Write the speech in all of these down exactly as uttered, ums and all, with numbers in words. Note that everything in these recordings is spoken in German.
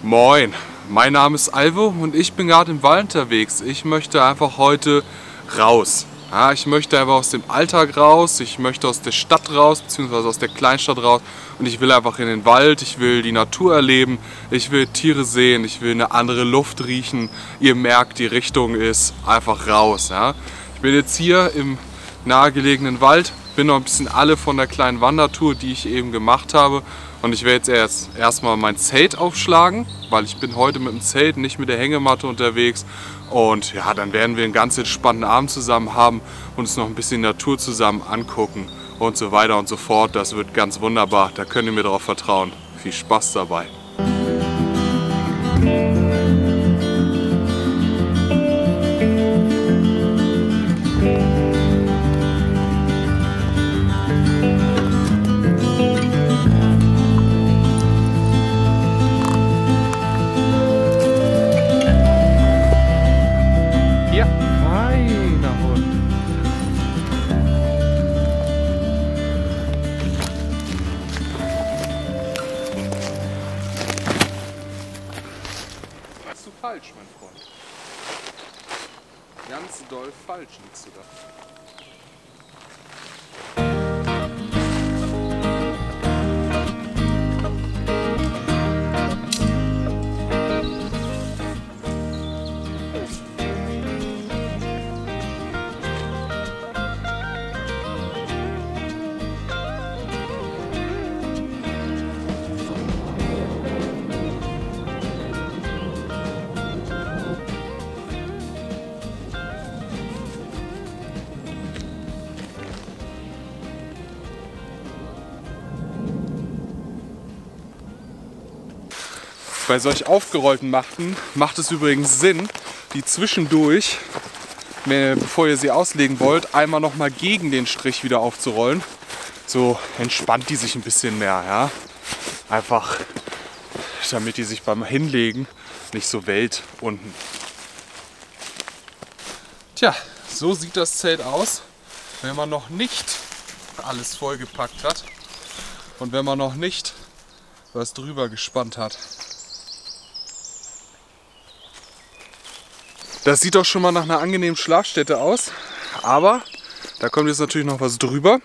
Moin, mein Name ist Alvo und ich bin gerade im Wald unterwegs. Ich möchte einfach heute raus. Ja, ich möchte einfach aus dem Alltag raus, ich möchte aus der Stadt raus, beziehungsweise aus der Kleinstadt raus. Und ich will einfach in den Wald, ich will die Natur erleben, ich will Tiere sehen, ich will eine andere Luft riechen. Ihr merkt, die Richtung ist einfach raus. Ja. Ich bin jetzt hier im nahegelegenen Wald, bin noch ein bisschen alle von der kleinen Wandertour, die ich eben gemacht habe. Und ich werde jetzt erst erstmal mein Zelt aufschlagen, weil ich bin heute mit dem Zelt, nicht mit der Hängematte unterwegs. Und ja, dann werden wir einen ganz entspannten Abend zusammen haben und uns noch ein bisschen Natur zusammen angucken und so weiter und so fort. Das wird ganz wunderbar, da könnt ihr mir darauf vertrauen. Viel Spaß dabei. Falsch, mein Freund. Ganz doll falsch liegst du da. Bei solch aufgerollten Machten macht es übrigens Sinn, die zwischendurch, bevor ihr sie auslegen wollt, einmal noch mal gegen den Strich wieder aufzurollen. So entspannt die sich ein bisschen mehr, ja. Einfach, damit die sich beim Hinlegen nicht so wellt unten. Tja, so sieht das Zelt aus, wenn man noch nicht alles vollgepackt hat und wenn man noch nicht was drüber gespannt hat. Das sieht doch schon mal nach einer angenehmen Schlafstätte aus, aber da kommt jetzt natürlich noch was drüber.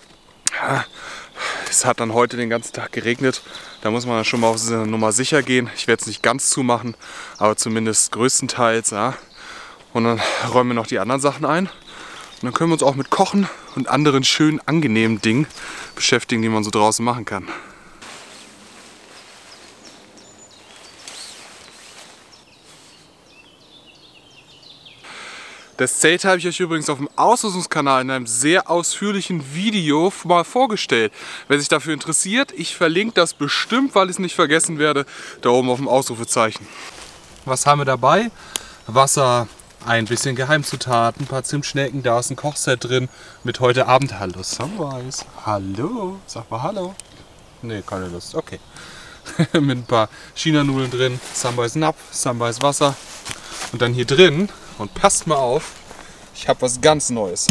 Es hat dann heute den ganzen Tag geregnet, da muss man dann schon mal auf seine Nummer sicher gehen. Ich werde es nicht ganz zumachen, aber zumindest größtenteils. Ja. Und dann räumen wir noch die anderen Sachen ein und dann können wir uns auch mit Kochen und anderen schönen, angenehmen Dingen beschäftigen, die man so draußen machen kann. Das Zelt habe ich euch übrigens auf dem Ausrüstungskanal in einem sehr ausführlichen Video mal vorgestellt. Wer sich dafür interessiert, ich verlinke das bestimmt, weil ich es nicht vergessen werde, da oben auf dem Ausrufezeichen. Was haben wir dabei? Wasser, ein bisschen Geheimzutaten, ein paar Zimtschnecken, da ist ein Kochset drin mit heute Abend. Hallo Sunrise. Hallo. Sag mal Hallo. Nee, keine Lust. Okay. Mit ein paar China-Nudeln drin, Sunrise Napf, Sunrise Wasser. Und dann hier drin, und passt mal auf, ich habe was ganz Neues.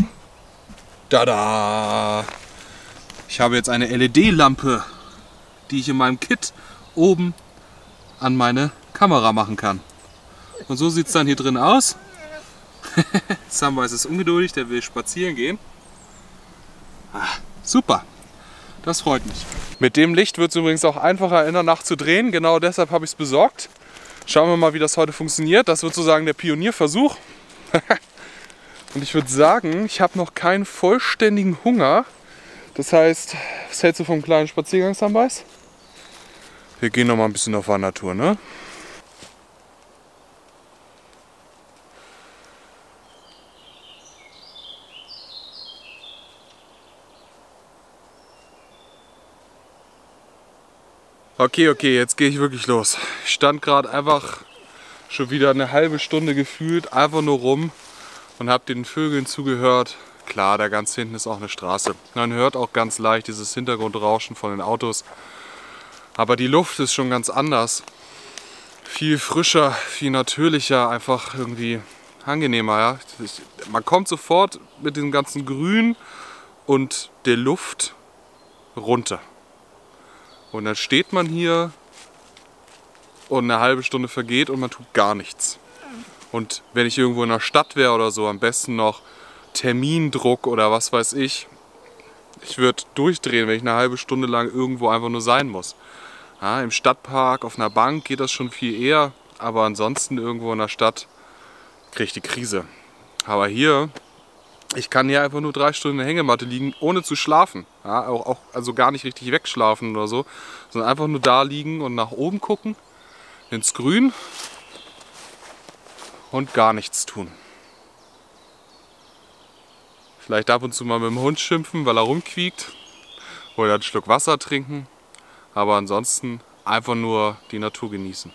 Tada! Ich habe jetzt eine L E D-Lampe, die ich in meinem Kit oben an meine Kamera machen kann. Und so sieht es dann hier drin aus. Sunrise ist ungeduldig, der will spazieren gehen. Ah, super, das freut mich. Mit dem Licht wird es übrigens auch einfacher in der Nacht zu drehen, genau deshalb habe ich es besorgt. Schauen wir mal, wie das heute funktioniert. Das wird sozusagen der Pionierversuch. Und ich würde sagen, ich habe noch keinen vollständigen Hunger. Das heißt, was hältst du vom kleinen Spaziergang, Sunrise? Wir gehen noch mal ein bisschen auf Wandertour, ne? Okay, okay, jetzt gehe ich wirklich los. Ich stand gerade einfach schon wieder eine halbe Stunde gefühlt einfach nur rum und habe den Vögeln zugehört. Klar, da ganz hinten ist auch eine Straße. Man hört auch ganz leicht dieses Hintergrundrauschen von den Autos. Aber die Luft ist schon ganz anders. Viel frischer, viel natürlicher, einfach irgendwie angenehmer. Ja? Ich, man kommt sofort mit dem ganzen Grün und der Luft runter. Und dann steht man hier und eine halbe Stunde vergeht und man tut gar nichts. Und wenn ich irgendwo in der Stadt wäre oder so, am besten noch Termindruck oder was weiß ich, ich würde durchdrehen, wenn ich eine halbe Stunde lang irgendwo einfach nur sein muss. Ja, im Stadtpark, auf einer Bank geht das schon viel eher, aber ansonsten irgendwo in der Stadt kriege ich die Krise. Aber hier, ich kann hier einfach nur drei Stunden in der Hängematte liegen, ohne zu schlafen. Ja, auch, auch, also gar nicht richtig wegschlafen oder so, sondern einfach nur da liegen und nach oben gucken, ins Grün und gar nichts tun. Vielleicht ab und zu mal mit dem Hund schimpfen, weil er rumquiekt, oder einen Schluck Wasser trinken, aber ansonsten einfach nur die Natur genießen.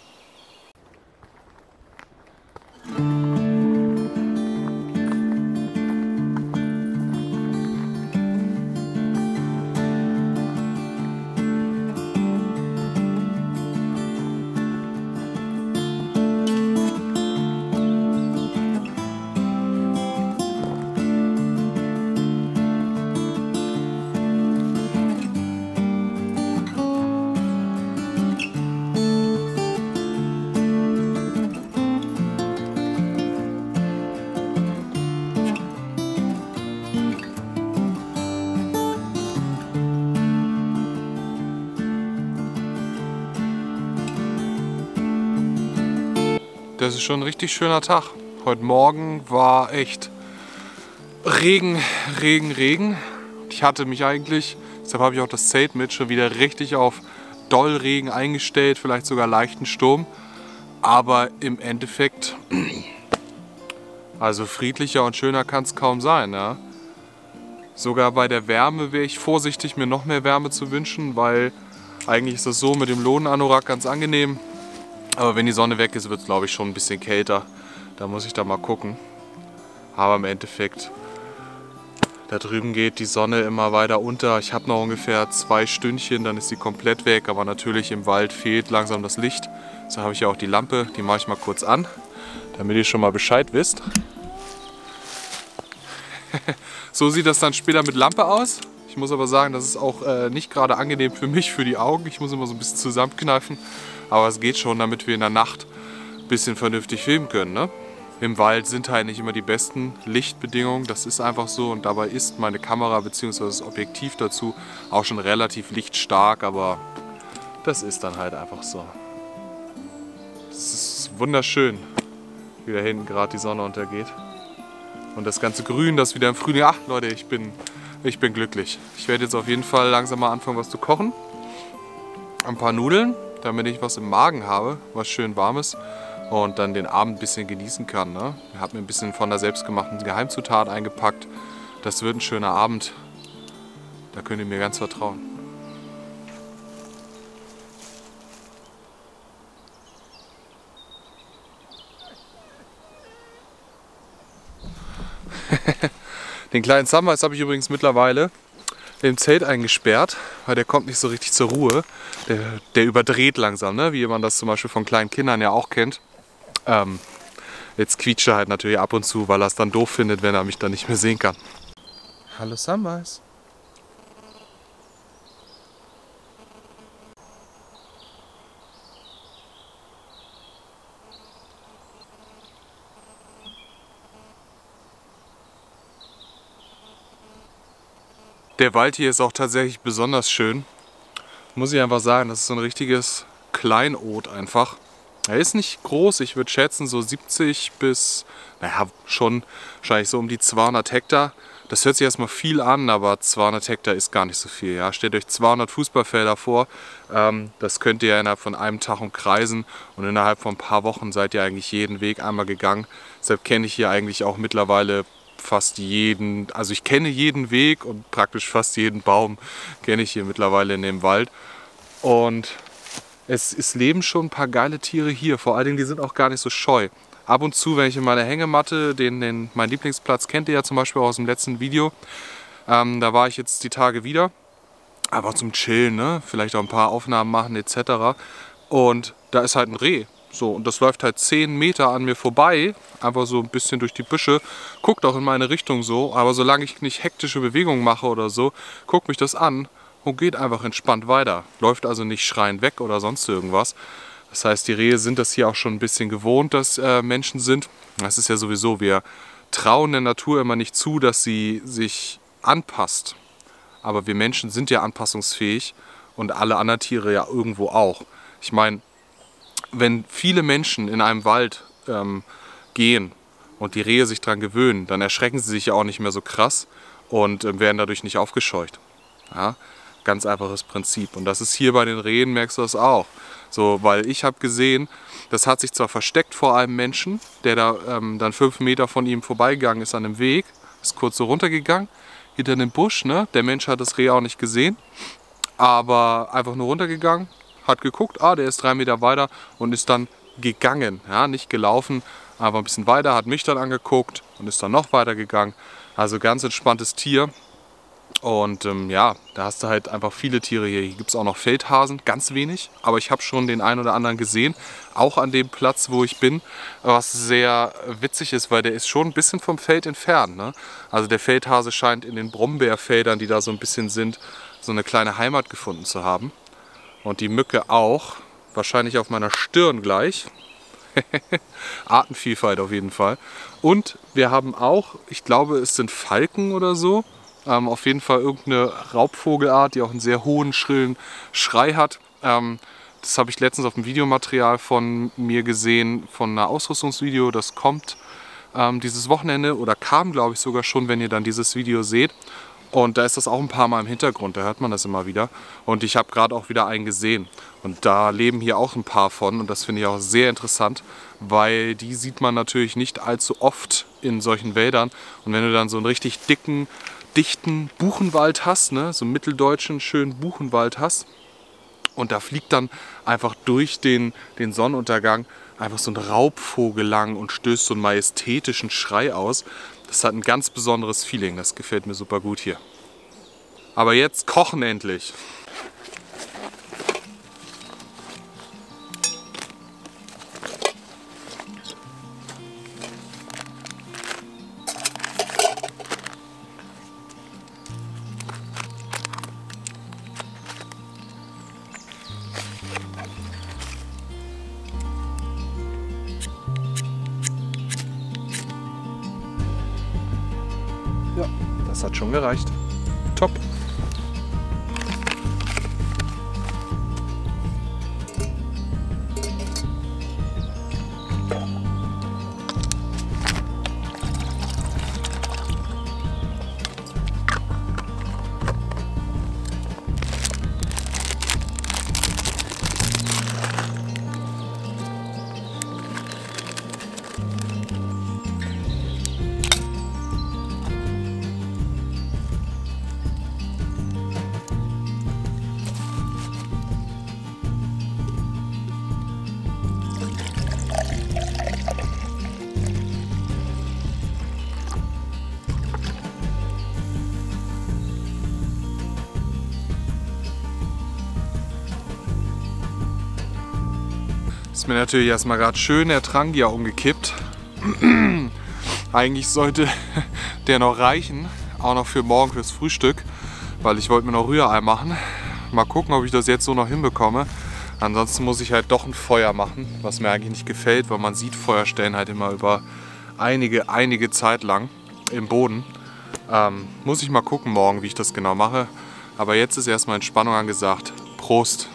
Das ist schon ein richtig schöner Tag. Heute Morgen war echt Regen, Regen, Regen. Ich hatte mich eigentlich, deshalb habe ich auch das Zelt mit, schon wieder richtig auf Dollregen eingestellt, vielleicht sogar leichten Sturm. Aber im Endeffekt, also friedlicher und schöner kann es kaum sein. Ja? Sogar bei der Wärme wäre ich vorsichtig, mir noch mehr Wärme zu wünschen, weil eigentlich ist das so mit dem Lohnanorak ganz angenehm. Aber wenn die Sonne weg ist, wird es, glaube ich, schon ein bisschen kälter. Da muss ich da mal gucken. Aber im Endeffekt, da drüben geht die Sonne immer weiter unter. Ich habe noch ungefähr zwei Stündchen, dann ist sie komplett weg. Aber natürlich im Wald fehlt langsam das Licht. So habe ich ja auch die Lampe, die mache ich mal kurz an, damit ihr schon mal Bescheid wisst. So sieht das dann später mit Lampe aus. Ich muss aber sagen, das ist auch äh, nicht gerade angenehm für mich, für die Augen. Ich muss immer so ein bisschen zusammenkneifen. Aber es geht schon, damit wir in der Nacht ein bisschen vernünftig filmen können. Ne? Im Wald sind halt nicht immer die besten Lichtbedingungen. Das ist einfach so. Und dabei ist meine Kamera bzw. das Objektiv dazu auch schon relativ lichtstark. Aber das ist dann halt einfach so. Es ist wunderschön, wie da hinten gerade die Sonne untergeht. Und das ganze Grün, das wieder im Frühling. Ach Leute, ich bin, ich bin glücklich. Ich werde jetzt auf jeden Fall langsam mal anfangen, was zu kochen. Ein paar Nudeln, damit ich was im Magen habe, was schön warmes. Und dann den Abend ein bisschen genießen kann. Ne? Ich habe mir ein bisschen von der selbstgemachten Geheimzutat eingepackt. Das wird ein schöner Abend. Da könnt ihr mir ganz vertrauen. Den kleinen Samwise habe ich übrigens mittlerweile im Zelt eingesperrt, weil der kommt nicht so richtig zur Ruhe. Der, der überdreht langsam, ne? Wie man das zum Beispiel von kleinen Kindern ja auch kennt. Ähm, jetzt quietscht er halt natürlich ab und zu, weil er es dann doof findet, wenn er mich dann nicht mehr sehen kann. Hallo Samwise. Der Wald hier ist auch tatsächlich besonders schön. Muss ich einfach sagen, das ist so ein richtiges Kleinod einfach. Er ist nicht groß, ich würde schätzen so siebzig bis, naja, schon wahrscheinlich so um die zweihundert Hektar. Das hört sich erstmal viel an, aber zweihundert Hektar ist gar nicht so viel. Ja? Stellt euch zweihundert Fußballfelder vor, ähm, das könnt ihr innerhalb von einem Tag umkreisen und innerhalb von ein paar Wochen seid ihr eigentlich jeden Weg einmal gegangen. Deshalb kenne ich hier eigentlich auch mittlerweile fast jeden, also ich kenne jeden Weg und praktisch fast jeden Baum kenne ich hier mittlerweile in dem Wald. Und es, es leben schon ein paar geile Tiere hier, vor allen Dingen die sind auch gar nicht so scheu. Ab und zu, wenn ich in meiner Hängematte, den, den, meinen Lieblingsplatz kennt ihr ja zum Beispiel auch aus dem letzten Video, ähm, da war ich jetzt die Tage wieder, einfach zum Chillen, ne? Vielleicht auch ein paar Aufnahmen machen et cetera. Und da ist halt ein Reh. So, und das läuft halt zehn Meter an mir vorbei, einfach so ein bisschen durch die Büsche, guckt auch in meine Richtung so, aber solange ich nicht hektische Bewegungen mache oder so, guckt mich das an und geht einfach entspannt weiter. Läuft also nicht schreiend weg oder sonst irgendwas, Das heißt, die Rehe sind das hier auch schon ein bisschen gewohnt, dass äh, Menschen sind. Das ist ja sowieso, wir trauen der Natur immer nicht zu, dass sie sich anpasst. Aber wir Menschen sind ja anpassungsfähig und alle anderen Tiere ja irgendwo auch. Ich meine, wenn viele Menschen in einem Wald ähm, gehen und die Rehe sich daran gewöhnen, dann erschrecken sie sich ja auch nicht mehr so krass und äh, werden dadurch nicht aufgescheucht. Ja? Ganz einfaches Prinzip. Und das ist hier bei den Rehen, merkst du das auch. So, weil ich habe gesehen, das hat sich zwar versteckt vor einem Menschen, der da ähm, dann fünf Meter von ihm vorbeigegangen ist an dem Weg, ist kurz so runtergegangen, hinter dem Busch, ne? Der Mensch hat das Reh auch nicht gesehen, aber einfach nur runtergegangen, hat geguckt, ah, der ist drei Meter weiter und ist dann gegangen, ja? Nicht gelaufen, aber ein bisschen weiter, hat mich dann angeguckt und ist dann noch weiter gegangen. Also ganz entspanntes Tier. Und ähm, ja, da hast du halt einfach viele Tiere hier. Hier gibt es auch noch Feldhasen, ganz wenig. Aber ich habe schon den einen oder anderen gesehen, auch an dem Platz, wo ich bin. Was sehr witzig ist, weil der ist schon ein bisschen vom Feld entfernt. Ne? Also der Feldhase scheint in den Brombeerfeldern, die da so ein bisschen sind, so eine kleine Heimat gefunden zu haben. Und die Mücke auch, wahrscheinlich auf meiner Stirn gleich. Artenvielfalt auf jeden Fall. Und wir haben auch, ich glaube es sind Falken oder so, Ähm, auf jeden Fall irgendeine Raubvogelart, die auch einen sehr hohen, schrillen Schrei hat. Ähm, das habe ich letztens auf dem Videomaterial von mir gesehen, von einer Ausrüstungsvideo. Das kommt ähm, dieses Wochenende oder kam, glaube ich, sogar schon, wenn ihr dann dieses Video seht. Und da ist das auch ein paar Mal im Hintergrund, da hört man das immer wieder. Und ich habe gerade auch wieder einen gesehen. Und da leben hier auch ein paar von. Und das finde ich auch sehr interessant, weil die sieht man natürlich nicht allzu oft in solchen Wäldern. Und wenn du dann so einen richtig dicken, dichten Buchenwald hast, ne, so einen mitteldeutschen schönen Buchenwald hast und da fliegt dann einfach durch den, den Sonnenuntergang einfach so ein Raubvogel lang und stößt so einen majestätischen Schrei aus. Das hat ein ganz besonderes Feeling, das gefällt mir super gut hier. Aber jetzt kochen endlich! Ja, das hat schon gereicht. Top. Ist mir natürlich erstmal gerade schön der Trank hier umgekippt. Eigentlich sollte der noch reichen, auch noch für morgen fürs Frühstück, weil ich wollte mir noch Rührei machen. Mal gucken, ob ich das jetzt so noch hinbekomme. Ansonsten muss ich halt doch ein Feuer machen, was mir eigentlich nicht gefällt, weil man sieht Feuerstellen halt immer über einige, einige Zeit lang im Boden. Ähm, muss ich mal gucken morgen, wie ich das genau mache. Aber jetzt ist erstmal Entspannung angesagt. Prost!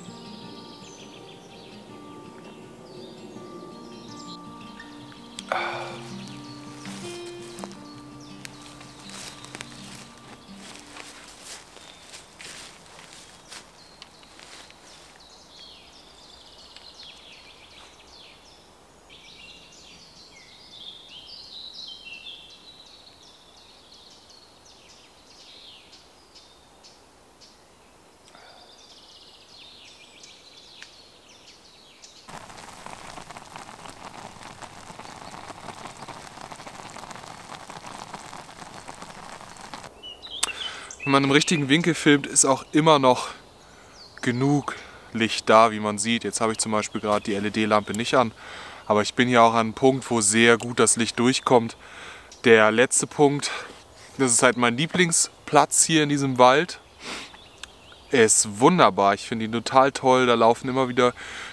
Wenn man im richtigen Winkel filmt, ist auch immer noch genug Licht da, wie man sieht. Jetzt habe ich zum Beispiel gerade die L E D-Lampe nicht an, aber ich bin hier auch an einem Punkt, wo sehr gut das Licht durchkommt. Der letzte Punkt, das ist halt mein Lieblingsplatz hier in diesem Wald. Er ist wunderbar, ich finde ihn total toll, da laufen immer wieder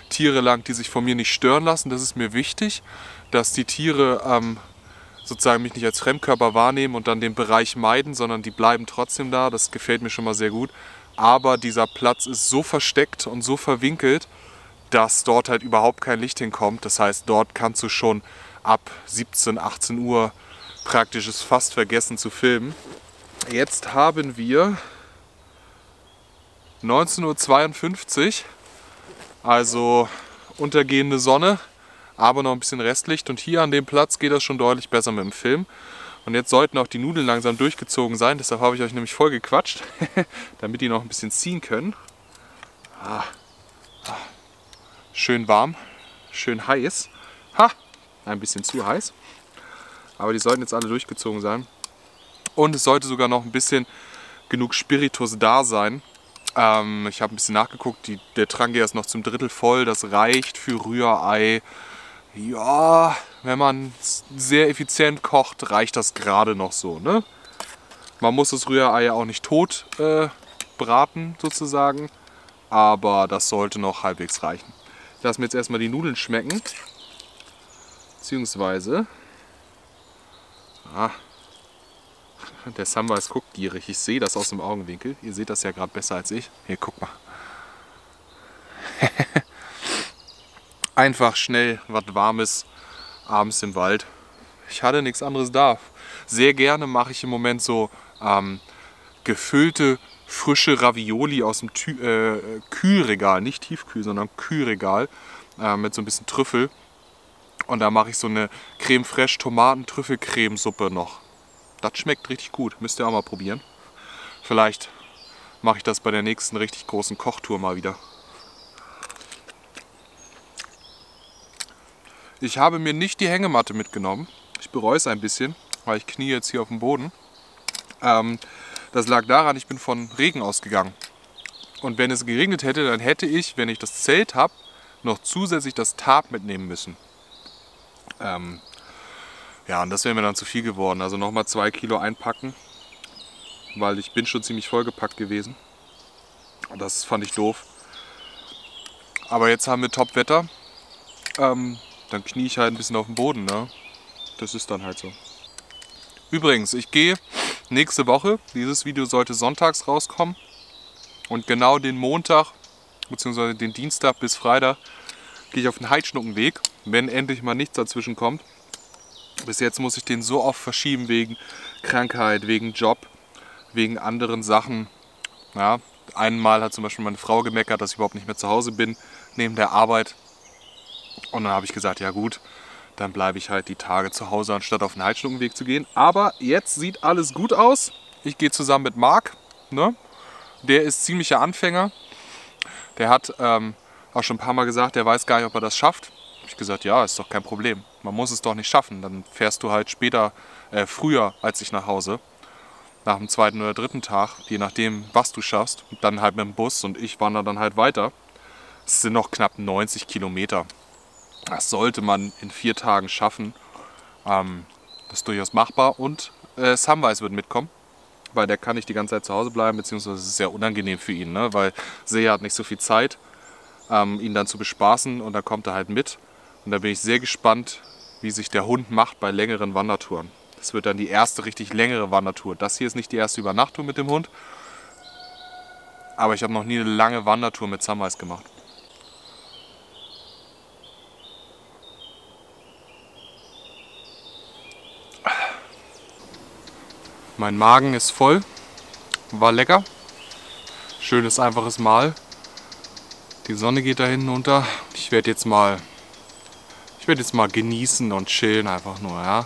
Tiere lang, die sich von mir nicht stören lassen. Das ist mir wichtig, dass die Tiere ähm, sozusagen mich nicht als Fremdkörper wahrnehmen und dann den Bereich meiden, sondern die bleiben trotzdem da. Das gefällt mir schon mal sehr gut. Aber dieser Platz ist so versteckt und so verwinkelt, dass dort halt überhaupt kein Licht hinkommt. Das heißt, dort kannst du schon ab siebzehn, achtzehn Uhr praktisch es fast vergessen zu filmen. Jetzt haben wir neunzehn Uhr zweiundfünfzig, also untergehende Sonne, aber noch ein bisschen Restlicht. Und hier an dem Platz geht das schon deutlich besser mit dem Film. Und jetzt sollten auch die Nudeln langsam durchgezogen sein. Deshalb habe ich euch nämlich voll gequatscht, damit die noch ein bisschen ziehen können. Ah. Ah. Schön warm, schön heiß. Ha! Ein bisschen zu heiß. Aber die sollten jetzt alle durchgezogen sein. Und es sollte sogar noch ein bisschen genug Spiritus da sein. Ähm, ich habe ein bisschen nachgeguckt, die, der Trangia ist noch zum Drittel voll. Das reicht für Rührei. Ja, wenn man sehr effizient kocht, reicht das gerade noch so. Ne? Man muss das Rührei auch nicht tot äh, braten sozusagen. Aber das sollte noch halbwegs reichen. Ich lasse mir jetzt erstmal die Nudeln schmecken. Beziehungsweise... Ah, der Samwise guckt gierig. Ich sehe das aus dem Augenwinkel. Ihr seht das ja gerade besser als ich. Hier, guck mal. Einfach schnell was Warmes abends im Wald. Ich hatte nichts anderes da. Sehr gerne mache ich im Moment so ähm, gefüllte, frische Ravioli aus dem Tü äh, Kühlregal. Nicht Tiefkühl, sondern Kühlregal. Äh, mit so ein bisschen Trüffel. Und da mache ich so eine Creme Fraiche Tomaten-Trüffelcremesuppe noch. Das schmeckt richtig gut. Müsst ihr auch mal probieren. Vielleicht mache ich das bei der nächsten richtig großen Kochtour mal wieder. Ich habe mir nicht die Hängematte mitgenommen. Ich bereue es ein bisschen, weil ich knie jetzt hier auf dem Boden. Ähm, das lag daran, ich bin von Regen ausgegangen. Und wenn es geregnet hätte, dann hätte ich, wenn ich das Zelt habe, noch zusätzlich das Tarp mitnehmen müssen. Ähm, ja, und das wäre mir dann zu viel geworden. Also nochmal zwei Kilo einpacken, weil ich bin schon ziemlich vollgepackt gewesen. Und das fand ich doof. Aber jetzt haben wir Top-Wetter. Ähm, dann knie ich halt ein bisschen auf dem Boden. Ne? Das ist dann halt so. Übrigens, ich gehe nächste Woche, dieses Video sollte sonntags rauskommen. Und genau den Montag, beziehungsweise den Dienstag bis Freitag, gehe ich auf den Heidschnuckenweg, wenn endlich mal nichts dazwischen kommt. Bis jetzt muss ich den so oft verschieben wegen Krankheit, wegen Job, wegen anderen Sachen. Ja, einmal hat zum Beispiel meine Frau gemeckert, dass ich überhaupt nicht mehr zu Hause bin, neben der Arbeit. Und dann habe ich gesagt, ja gut, dann bleibe ich halt die Tage zu Hause, anstatt auf den Heidschnuckenweg zu gehen. Aber jetzt sieht alles gut aus. Ich gehe zusammen mit Marc. Ne? Der ist ziemlicher Anfänger. Der hat ähm, auch schon ein paar Mal gesagt, der weiß gar nicht, ob er das schafft. Habe ich gesagt, ja, ist doch kein Problem. Man muss es doch nicht schaffen. Dann fährst du halt später, äh, früher als ich nach Hause. Nach dem zweiten oder dritten Tag, je nachdem, was du schaffst. Und dann halt mit dem Bus und ich wandere dann halt weiter. Es sind noch knapp neunzig Kilometer. Das sollte man in vier Tagen schaffen. Ähm, das ist durchaus machbar. Und äh, Samwise wird mitkommen, weil der kann nicht die ganze Zeit zu Hause bleiben, beziehungsweise es ist sehr unangenehm für ihn, ne? Weil Seja hat nicht so viel Zeit, ähm, ihn dann zu bespaßen, und da kommt er halt mit. Und da bin ich sehr gespannt, wie sich der Hund macht bei längeren Wandertouren. Das wird dann die erste richtig längere Wandertour. Das hier ist nicht die erste Übernachtung mit dem Hund, aber ich habe noch nie eine lange Wandertour mit Samwise gemacht. Mein Magen ist voll, war lecker, schönes einfaches Mahl. Die Sonne geht da hinten unter. Ich werde jetzt mal, ich werde jetzt mal genießen und chillen einfach nur, ja.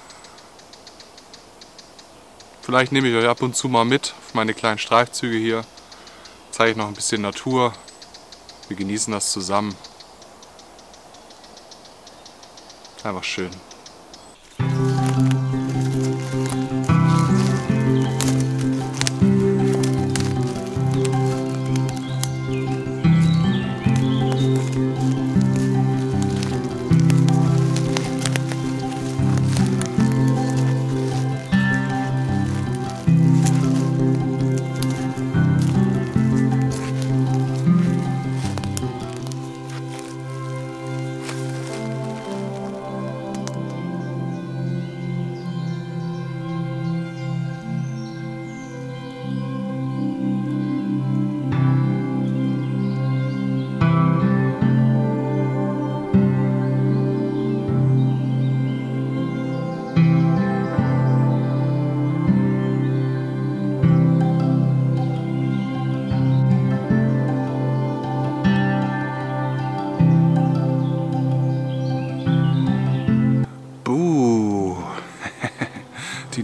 Vielleicht nehme ich euch ab und zu mal mit auf meine kleinen Streifzüge hier. Zeige ich noch ein bisschen Natur. Wir genießen das zusammen. Einfach schön.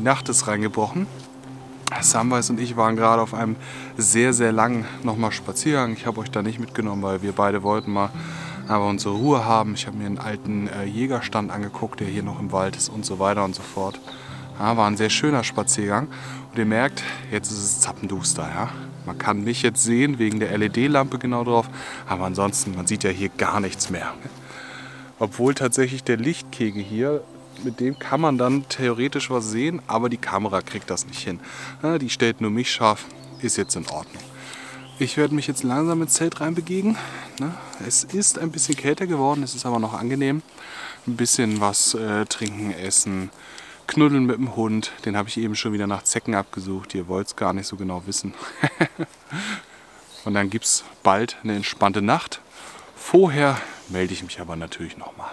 Nacht ist reingebrochen. Samwise und ich waren gerade auf einem sehr, sehr langen nochmal Spaziergang. Ich habe euch da nicht mitgenommen, weil wir beide wollten mal aber unsere Ruhe haben. Ich habe mir einen alten äh, Jägerstand angeguckt, der hier noch im Wald ist und so weiter und so fort. Ja, war ein sehr schöner Spaziergang. Und ihr merkt, jetzt ist es zappenduster. Ja? Man kann mich jetzt sehen, wegen der L E D-Lampe genau drauf. Aber ansonsten, man sieht ja hier gar nichts mehr. Obwohl tatsächlich der Lichtkegel hier, mit dem kann man dann theoretisch was sehen, aber die Kamera kriegt das nicht hin. Ja, die stellt nur mich scharf, ist jetzt in Ordnung. Ich werde mich jetzt langsam ins Zelt reinbegeben. Es ist ein bisschen kälter geworden, es ist aber noch angenehm. Ein bisschen was äh, trinken, essen, knuddeln mit dem Hund. Den habe ich eben schon wieder nach Zecken abgesucht. Ihr wollt es gar nicht so genau wissen. Und dann gibt es bald eine entspannte Nacht. Vorher melde ich mich aber natürlich nochmal.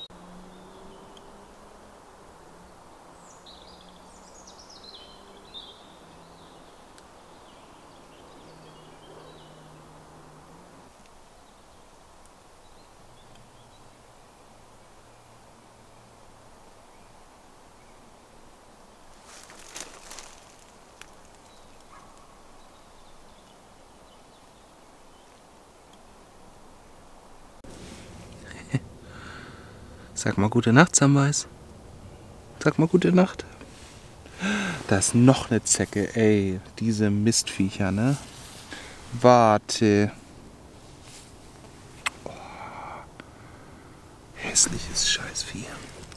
Sag mal gute Nacht, Samwise. Sag mal gute Nacht. Da ist noch eine Zecke, ey. Diese Mistviecher, ne? Warte. Oh. Hässliches Scheißvieh.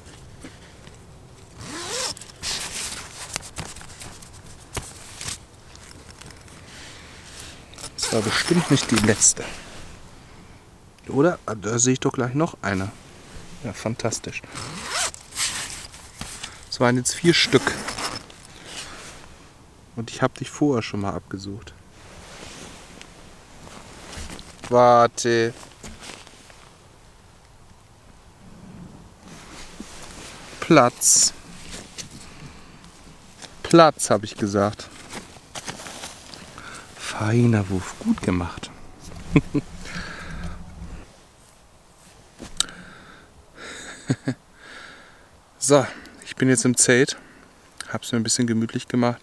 Das war bestimmt nicht die letzte. Oder? Da sehe ich doch gleich noch eine. Ja, fantastisch. Es waren jetzt vier Stück. Und ich habe dich vorher schon mal abgesucht. Warte. Platz. Platz, habe ich gesagt. Feiner Wurf, gut gemacht. So, ich bin jetzt im Zelt, habe es mir ein bisschen gemütlich gemacht.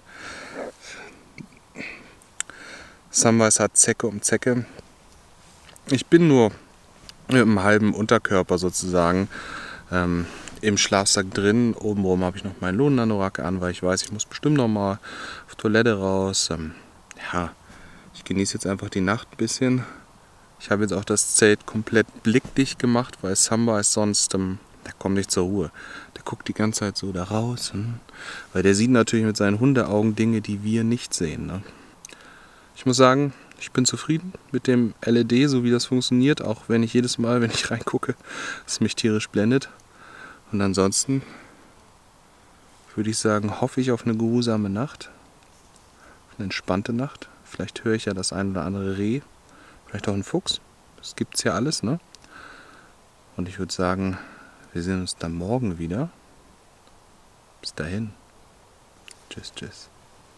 Samwise hat Zecke um Zecke. Ich bin nur mit einem halben Unterkörper sozusagen ähm, im Schlafsack drin. Obenrum habe ich noch meinen Lohnanorak an, weil ich weiß, ich muss bestimmt noch mal auf Toilette raus. Ähm, ja, ich genieße jetzt einfach die Nacht ein bisschen. Ich habe jetzt auch das Zelt komplett blickdicht gemacht, weil Samwise sonst, ähm, der kommt nicht zur Ruhe. Der guckt die ganze Zeit so da raus, hm? Weil der sieht natürlich mit seinen Hundeaugen Dinge, die wir nicht sehen. Ne? Ich muss sagen, ich bin zufrieden mit dem L E D, so wie das funktioniert, auch wenn ich jedes Mal, wenn ich reingucke, es mich tierisch blendet. Und ansonsten würde ich sagen, hoffe ich auf eine geruhsame Nacht, auf eine entspannte Nacht. Vielleicht höre ich ja das ein oder andere Reh, vielleicht auch einen Fuchs. Das gibt's ja alles, ne? Und ich würde sagen, wir sehen uns dann morgen wieder. Bis dahin. Tschüss, tschüss.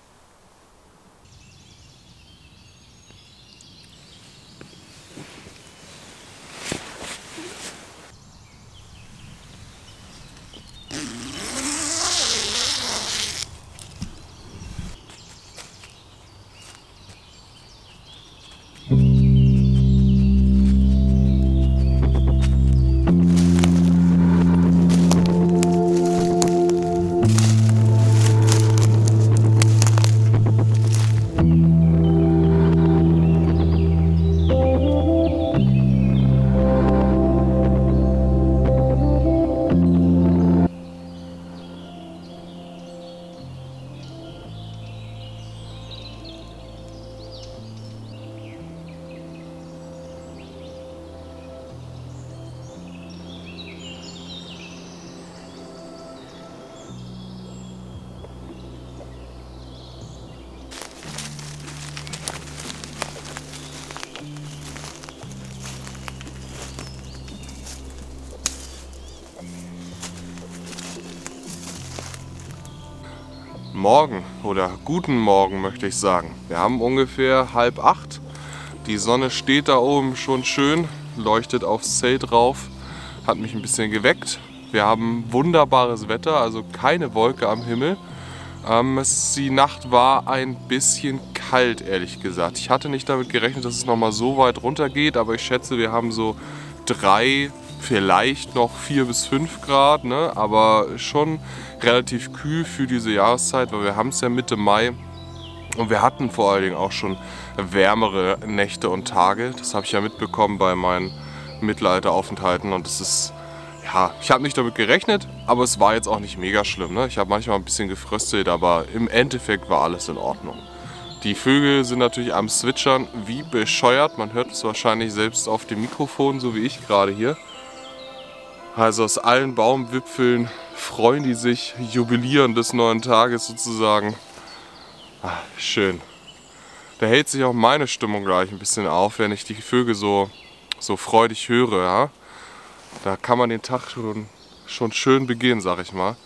Morgen oder guten Morgen möchte ich sagen. Wir haben ungefähr halb acht. Die Sonne steht da oben schon schön, leuchtet aufs Zelt drauf, hat mich ein bisschen geweckt. Wir haben wunderbares Wetter, also keine Wolke am Himmel. Ähm, es, die Nacht war ein bisschen kalt, ehrlich gesagt. Ich hatte nicht damit gerechnet, dass es nochmal so weit runter geht, aber ich schätze, wir haben so drei, vielleicht noch vier bis fünf Grad, ne? Aber schon relativ kühl für diese Jahreszeit, weil wir haben es ja Mitte Mai und wir hatten vor allen Dingen auch schon wärmere Nächte und Tage. Das habe ich ja mitbekommen bei meinen Mittelalteraufenthalten und es ist... Ja, ich habe nicht damit gerechnet, aber es war jetzt auch nicht mega schlimm. Ne? Ich habe manchmal ein bisschen gefröstelt, aber im Endeffekt war alles in Ordnung. Die Vögel sind natürlich am Zwitschern wie bescheuert. Man hört es wahrscheinlich selbst auf dem Mikrofon, so wie ich gerade hier. Also aus allen Baumwipfeln freuen die sich, jubilieren des neuen Tages sozusagen. Ah, schön. Da hält sich auch meine Stimmung gleich ein bisschen auf, wenn ich die Vögel so, so freudig höre. Ja? Da kann man den Tag schon, schon schön beginnen, sag ich mal.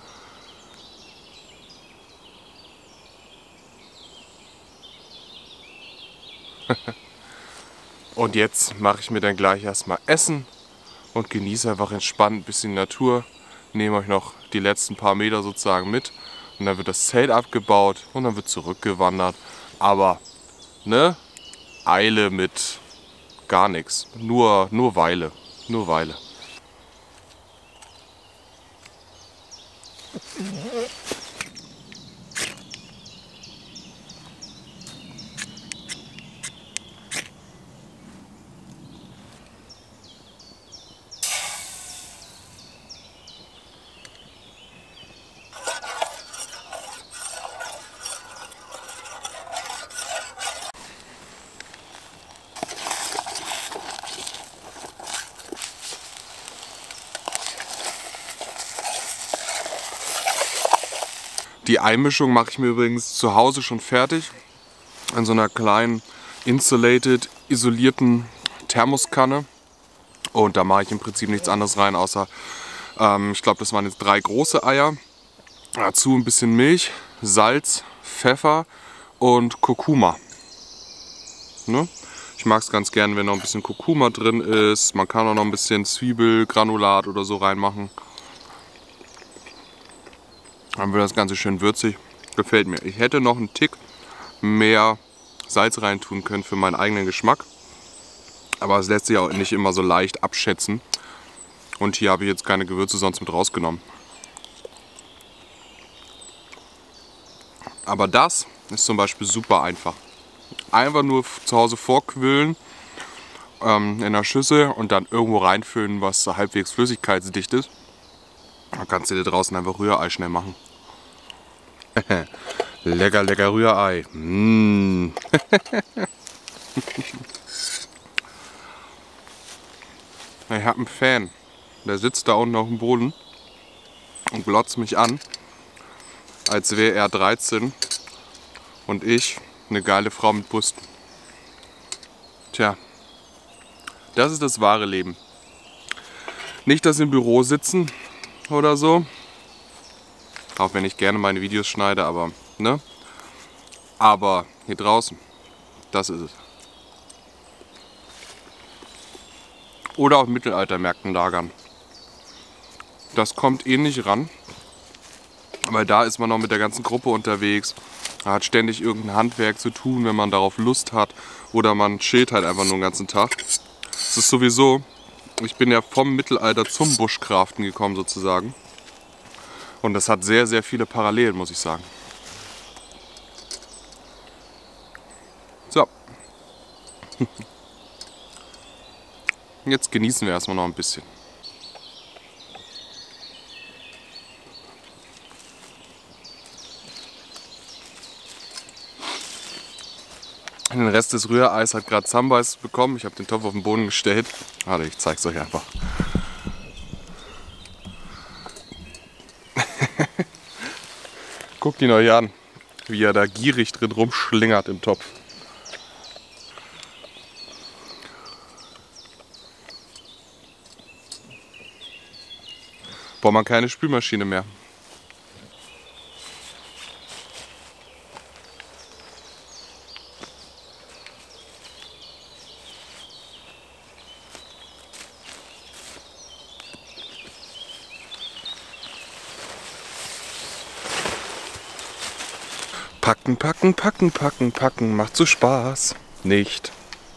Und jetzt mache ich mir dann gleich erstmal Essen und genieße einfach entspannt ein bisschen die Natur. Nehme euch noch die letzten paar Meter sozusagen mit und dann wird das Zelt abgebaut und dann wird zurückgewandert. Aber, ne, Eile mit gar nichts. Nur, nur Weile. Nur Weile. Die Einmischung mache ich mir übrigens zu Hause schon fertig. In so einer kleinen insulated, isolierten Thermoskanne. Und da mache ich im Prinzip nichts anderes rein, außer, ähm, ich glaube, das waren jetzt drei große Eier. Dazu ein bisschen Milch, Salz, Pfeffer und Kurkuma. Ne? Ich mag es ganz gern, wenn noch ein bisschen Kurkuma drin ist. Man kann auch noch ein bisschen Zwiebelgranulat oder so reinmachen. Dann wird das Ganze schön würzig. Gefällt mir. Ich hätte noch einen Tick mehr Salz reintun können für meinen eigenen Geschmack. Aber es lässt sich auch nicht immer so leicht abschätzen. Und hier habe ich jetzt keine Gewürze sonst mit rausgenommen. Aber das ist zum Beispiel super einfach. Einfach nur zu Hause vorquillen ähm, in der Schüssel und dann irgendwo reinfüllen, was halbwegs flüssigkeitsdicht ist. Dann kannst du dir draußen einfach Rührei schnell machen. Lecker, lecker Rührei. Mm. Ich habe einen Fan. Der sitzt da unten auf dem Boden und glotzt mich an, als wäre er dreizehn und ich eine geile Frau mit Brüsten. Tja, das ist das wahre Leben. Nicht das im Büro sitzen oder so, auch wenn ich gerne meine Videos schneide, aber ne? Aber hier draußen, das ist es. Oder auf Mittelaltermärkten lagern. Das kommt ähnlich ran, weil da ist man noch mit der ganzen Gruppe unterwegs. Man hat ständig irgendein Handwerk zu tun, wenn man darauf Lust hat. Oder man chillt halt einfach nur den ganzen Tag. Es ist sowieso, ich bin ja vom Mittelalter zum Bushcraften gekommen sozusagen. Und das hat sehr, sehr viele Parallelen, muss ich sagen. So. Jetzt genießen wir erstmal noch ein bisschen. Den Rest des Rühreis hat gerade Zambais bekommen. Ich habe den Topf auf den Boden gestellt. Warte, ich zeige es euch einfach. Guckt ihn euch an, wie er da gierig drin rumschlingert im Topf. Braucht man keine Spülmaschine mehr. Packen, packen, packen, packen, packen. Macht so Spaß. Nicht.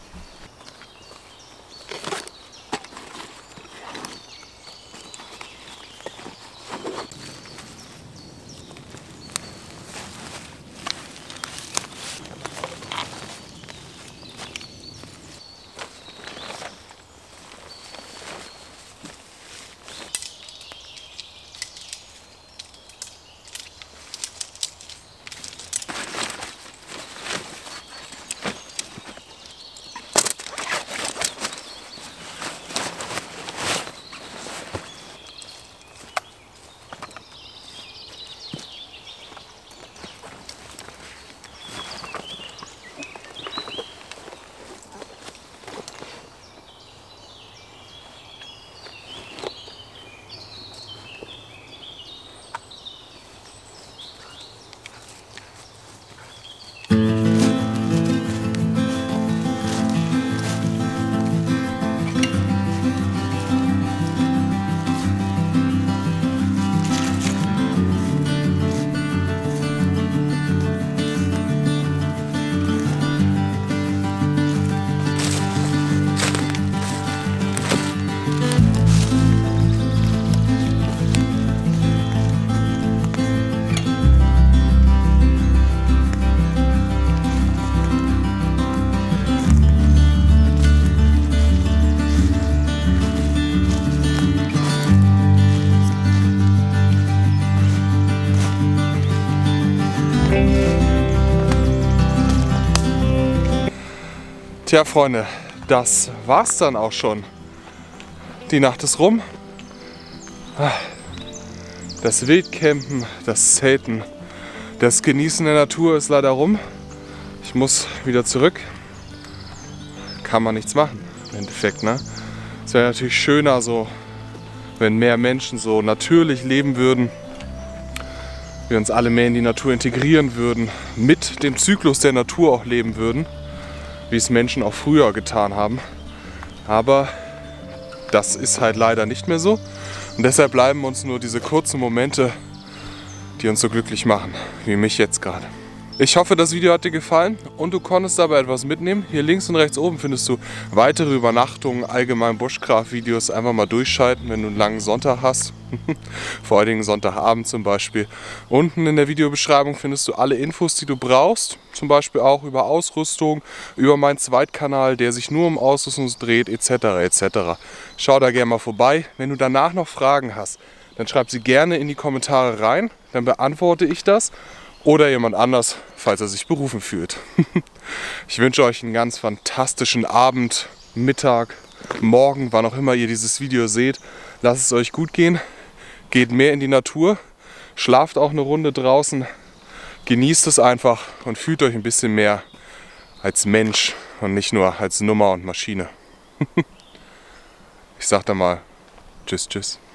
Tja, Freunde, das war's dann auch schon. Die Nacht ist rum. Das Wildcampen, das Zelten, das Genießen der Natur ist leider rum. Ich muss wieder zurück. Kann man nichts machen, im Endeffekt, ne? Es wäre natürlich schöner, so, wenn mehr Menschen so natürlich leben würden. Wir uns alle mehr in die Natur integrieren würden, mit dem Zyklus der Natur auch leben würden, wie es Menschen auch früher getan haben. Aber das ist halt leider nicht mehr so. Und deshalb bleiben uns nur diese kurzen Momente, die uns so glücklich machen, wie mich jetzt gerade. Ich hoffe, das Video hat dir gefallen und du konntest dabei etwas mitnehmen. Hier links und rechts oben findest du weitere Übernachtungen, allgemein Bushcraft-Videos. Einfach mal durchschalten, wenn du einen langen Sonntag hast. Vor allen Dingen Sonntagabend zum Beispiel. Unten in der Videobeschreibung findest du alle Infos, die du brauchst. Zum Beispiel auch über Ausrüstung, über meinen Zweitkanal, der sich nur um Ausrüstung dreht, et cetera et cetera. Schau da gerne mal vorbei. Wenn du danach noch Fragen hast, dann schreib sie gerne in die Kommentare rein. Dann beantworte ich das. Oder jemand anders, falls er sich berufen fühlt. Ich wünsche euch einen ganz fantastischen Abend, Mittag, Morgen, wann auch immer ihr dieses Video seht. Lasst es euch gut gehen, geht mehr in die Natur, schlaft auch eine Runde draußen, genießt es einfach und fühlt euch ein bisschen mehr als Mensch und nicht nur als Nummer und Maschine. Ich sag dann mal tschüss, tschüss.